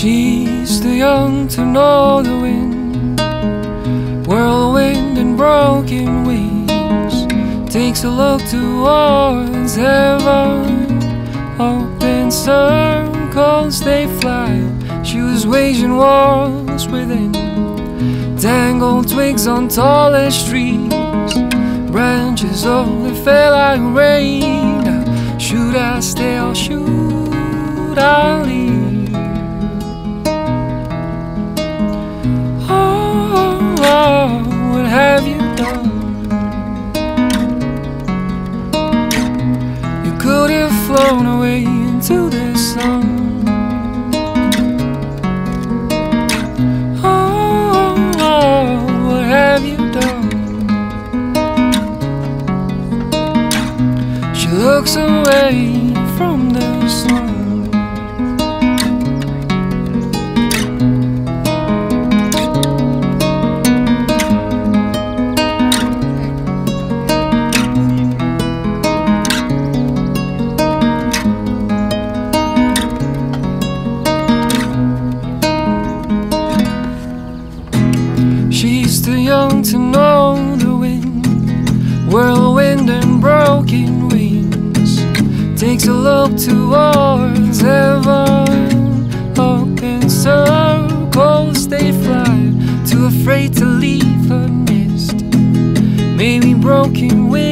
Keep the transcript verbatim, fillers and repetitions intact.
She's too young to know the wind, whirlwind and broken wings. Takes a look towards heaven, open circles they fly. She was waging wars within, tangled twigs on tallest trees, branches of the fell like rain. Now, should I stay or should I leave? What have you done? You could have flown away into the sun. Oh, oh, what have you done? She looks away from the sun. She's too young to know the wind, whirlwind and broken wings. Takes a look towards heaven, open circles they fly. Too afraid to leave her nest, maybe broken wings.